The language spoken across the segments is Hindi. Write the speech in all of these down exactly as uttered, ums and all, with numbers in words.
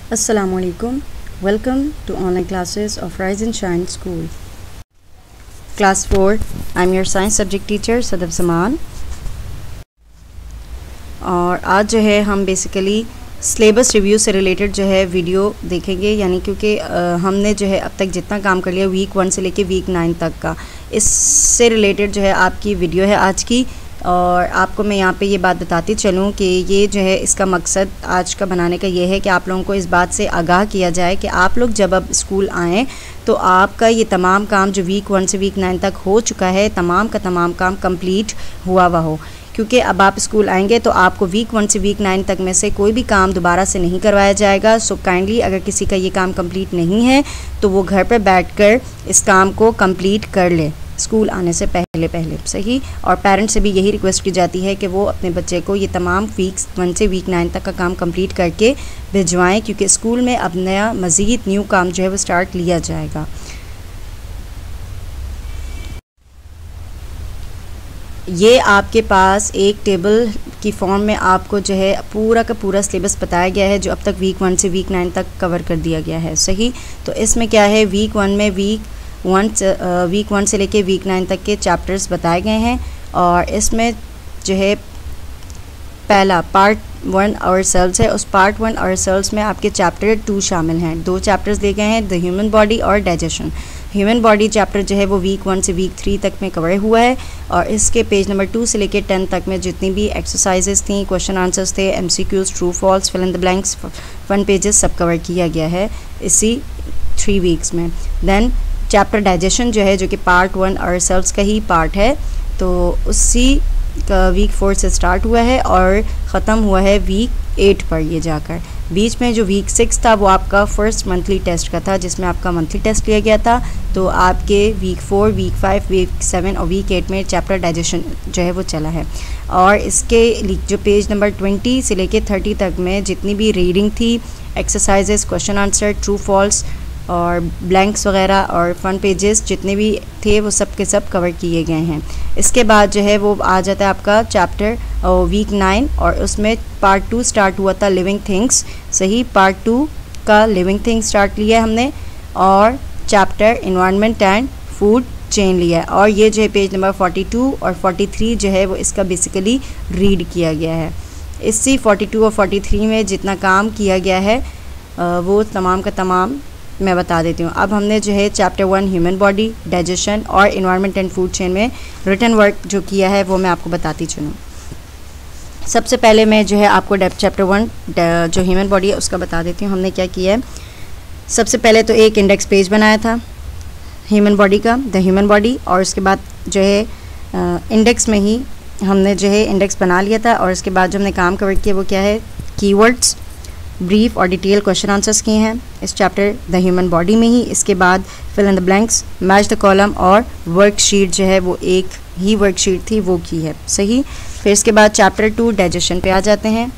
Assalamualaikum. Welcome to online classes of Rise and Shine School. Class four. I'm your science subject teacher Sadaf ज़मान. और आज जो है हम बेसिकली सिलेबस रिव्यू से रिलेटेड जो है वीडियो देखेंगे, यानी क्योंकि हमने जो है अब तक जितना काम कर लिया वीक वन से लेके वीक नाइन तक का, इससे रिलेटेड जो है आपकी वीडियो है आज की. और आपको मैं यहाँ पे ये बात बताती चलूँ कि ये जो है इसका मकसद आज का बनाने का ये है कि आप लोगों को इस बात से आगाह किया जाए कि आप लोग जब अब स्कूल आएँ तो आपका ये तमाम काम जो वीक वन से वीक नाइन तक हो चुका है, तमाम का तमाम काम कंप्लीट हुआ हुआ हो. क्योंकि अब आप स्कूल आएंगे तो आपको वीक वन से वीक नाइन तक में से कोई भी काम दोबारा से नहीं करवाया जाएगा. सो काइंडली अगर किसी का ये काम कंप्लीट नहीं है तो वो घर पर बैठकर इस काम को कंप्लीट कर ले स्कूल आने से पहले पहले सही. और पेरेंट्स से भी यही रिक्वेस्ट की जाती है कि वो अपने बच्चे को ये तमाम वीक्स वन से वीक नाइन तक का काम कंप्लीट करके भिजवाएं, क्योंकि स्कूल में अब नया मज़ीद न्यू काम जो है वो स्टार्ट लिया जाएगा. ये आपके पास एक टेबल की फॉर्म में आपको जो है पूरा का पूरा सिलेबस बताया गया है जो अब तक वीक वन से वीक नाइन तक कवर कर दिया गया है सही. तो इसमें क्या है, वीक वन में वीक वन वीक वन से लेके वीक नाइन तक के चैप्टर्स बताए गए हैं. और इसमें जो है पहला पार्ट वन और सेल्स है, उस पार्ट वन और सेल्स में आपके चैप्टर टू शामिल हैं. दो चैप्टर्स दिए गए हैं, द ह्यूमन बॉडी और डाइजेशन. ह्यूमन बॉडी चैप्टर जो है वो वीक वन से वीक थ्री तक में कवर हुआ है. और इसके पेज नंबर टू से लेके टेन तक में जितनी भी एक्सरसाइजेस थी, क्वेश्चन आंसर्स थे, MCQs, true false, fill in the blanks, fun pages सब कवर किया गया है इसी थ्री वीक्स में. देन चैप्टर डाइजेशन जो है जो कि पार्ट वन और सेल्स का ही पार्ट है, तो उसी का वीक फोर से स्टार्ट हुआ है और ख़त्म हुआ है वीक एट पर ये जाकर. बीच में जो वीक सिक्स था वो आपका फर्स्ट मंथली टेस्ट का था जिसमें आपका मंथली टेस्ट लिया गया था. तो आपके week four, week five, week seven और वीक एट में चैप्टर डाइजेशन जो है वो चला है. और इसके जो पेज नंबर ट्वेंटी से लेके थर्टी तक में जितनी भी रीडिंग थी, exercises, question answer, true false और ब्लैंक्स वगैरह और फन पेजेस जितने भी थे वो सब के सब कवर किए गए हैं. इसके बाद जो है वो आ जाता है आपका चैप्टर वीक नाइन और उसमें पार्ट टू स्टार्ट हुआ था, लिविंग थिंग्स सही. पार्ट टू का लिविंग थिंग्स स्टार्ट लिया है हमने और chapter environment and food chain लिया है. और ये जो है पेज नंबर फोर्टी टू और फोर्टी थ्री जो है वो इसका बेसिकली रीड किया गया है. इसी फोर्टी टू और फोर्टी थ्री में जितना काम किया गया है वो तमाम का तमाम मैं बता देती हूँ. अब हमने जो है chapter one human body, digestion और इन्वायरमेंट एंड फूड चेन में रिटन वर्क जो किया है वो मैं आपको बताती चलूँ. सबसे पहले मैं जो है आपको चैप्टर वन जो ह्यूमन बॉडी है उसका बता देती हूँ. हमने क्या किया है, सबसे पहले तो एक इंडेक्स पेज बनाया था ह्यूमन बॉडी का, द ह्यूमन बॉडी. और उसके बाद जो है इंडेक्स में ही हमने जो है इंडेक्स बना लिया था. और उसके बाद जो हमने काम कवर किया वो क्या है, कीवर्ड्स, ब्रीफ और डिटेल क्वेश्चन आंसर्स किए हैं इस चैप्टर द ह्यूमन बॉडी में ही. इसके बाद fill in the blanks, match the column और वर्कशीट जो है वो एक ही वर्कशीट थी वो की है सही. फिर इसके बाद चैप्टर टू डाइजेशन पे आ जाते हैं.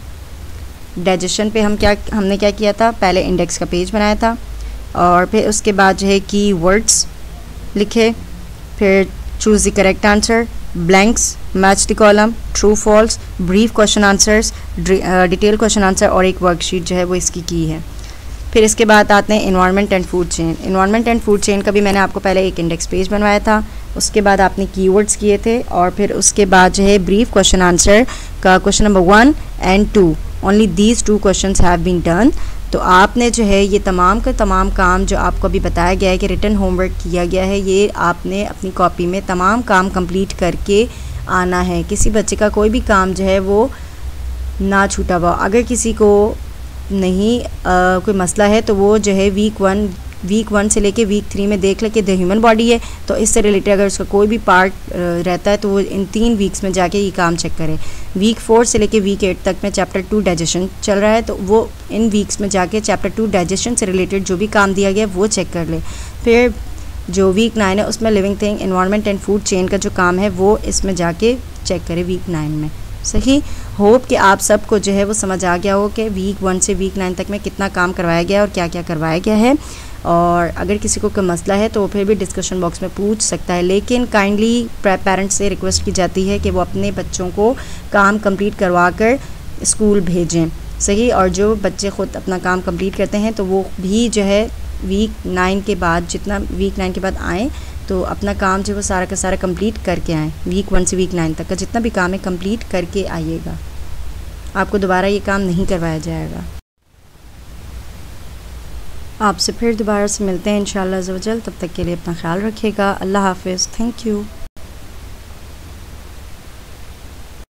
डाइजेशन पे हम क्या हमने क्या किया था, पहले इंडेक्स का पेज बनाया था और फिर उसके बाद जो है की वर्ड्स लिखे, फिर choose the correct answer, blanks, match the column, true false, brief question answers, detail question answer और एक वर्कशीट जो है वो इसकी की है. फिर इसके बाद आते हैं environment and food chain. Environment and food chain का भी मैंने आपको पहले एक इंडेक्स पेज बनवाया था, उसके बाद आपने कीवर्ड्स किए थे और फिर उसके बाद जो है ब्रीफ क्वेश्चन आंसर का question number one and two, only these two questions have been done. तो आपने जो है ये तमाम का तमाम काम जो आपको अभी बताया गया है कि रिटन होमवर्क किया गया है, ये आपने अपनी कॉपी में तमाम काम कंप्लीट करके आना है. किसी बच्चे का कोई भी काम जो है वो ना छूटा हुआ. अगर किसी को नहीं आ, कोई मसला है तो वो जो है वीक वन वीक वन से लेके वीक थ्री में देख ले कि द ह्यूमन बॉडी है तो इससे रिलेटेड अगर उसका कोई भी पार्ट रहता है तो वो इन तीन वीक्स में जाके ये काम चेक करे. वीक फोर से लेके वीक एट तक में चैप्टर टू डाइजेशन चल रहा है तो वो इन वीक्स में जाके चैप्टर टू डाइजेशन से रिलेटेड जो भी काम दिया गया है वो चेक कर ले. फिर जो वीक नाइन है उसमें living thing, environment and food chain का जो काम है वो इसमें जाके चेक करे वीक नाइन में सही. होप कि आप सबको जो है वो समझ आ गया हो कि वीक वन से वीक नाइन तक में कितना काम करवाया गया है और क्या क्या करवाया गया है. और अगर किसी को कोई मसला है तो वो फिर भी डिस्कशन बॉक्स में पूछ सकता है, लेकिन काइंडली पेरेंट्स से रिक्वेस्ट की जाती है कि वो अपने बच्चों को काम कंप्लीट करवा कर स्कूल भेजें सही। और जो बच्चे ख़ुद अपना काम कंप्लीट करते हैं तो वो भी जो है वीक नाइन के बाद, जितना वीक नाइन के बाद आएँ तो अपना काम जो है वो सारा का सारा कंप्लीट करके आएँ। वीक वन से वीक नाइन तक का जितना भी काम है कंप्लीट करके आइएगा, आपको दोबारा ये काम नहीं करवाया जाएगा। आपसे फिर दोबारा से मिलते हैं इंशाअल्लाह अज़्ज़ व जल। तब तक के लिए अपना ख्याल रखिएगा। अल्लाह हाफ़िज़। Thank you.